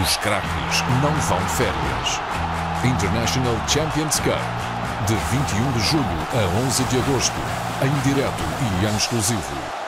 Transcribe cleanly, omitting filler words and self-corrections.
Os craques não vão de férias. International Champions Cup, de 21 de julho a 11 de agosto, em direto e em exclusivo.